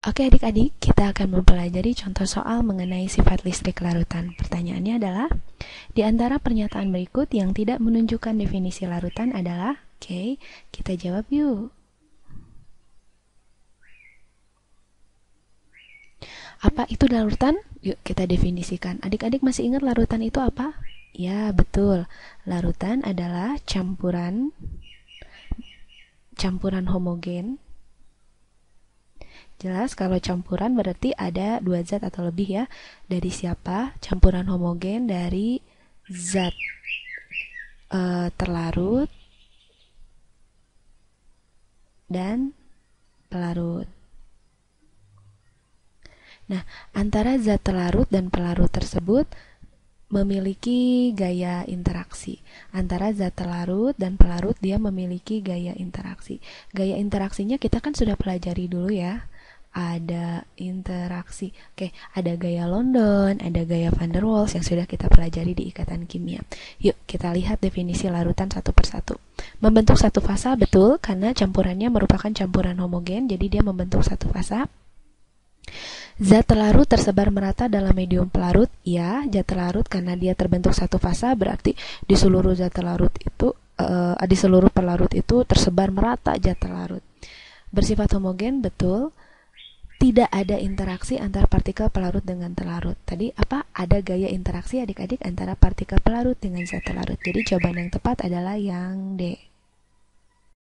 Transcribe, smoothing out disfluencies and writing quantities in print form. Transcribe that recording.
Oke adik-adik, kita akan mempelajari contoh soal mengenai sifat listrik larutan. Pertanyaannya adalah, di antara pernyataan berikut yang tidak menunjukkan definisi larutan adalah, oke, kita jawab yuk. Apa itu larutan? Yuk kita definisikan. Adik-adik masih ingat larutan itu apa? Ya, betul. Larutan adalah campuran homogen. Jelas kalau campuran berarti ada dua zat atau lebih ya. Dari siapa? Campuran homogen dari zat terlarut dan pelarut. Nah, antara zat terlarut dan pelarut tersebut memiliki gaya interaksi. Antara zat terlarut dan pelarut dia memiliki gaya interaksi. Gaya interaksinya kita kan sudah pelajari dulu ya. Ada interaksi. Oke, ada gaya London, ada gaya van der Waals yang sudah kita pelajari di ikatan kimia. Yuk, kita lihat definisi larutan satu persatu. Membentuk satu fasa, betul, karena campurannya merupakan campuran homogen, jadi dia membentuk satu fasa. Zat terlarut tersebar merata dalam medium pelarut. Ya, zat terlarut karena dia terbentuk satu fasa berarti di seluruh pelarut itu tersebar merata zat terlarut. Bersifat homogen, betul. Tidak ada interaksi antara partikel pelarut dengan terlarut. Tadi apa? Ada gaya interaksi adik-adik antara partikel pelarut dengan zat terlarut. Jadi jawaban yang tepat adalah yang D.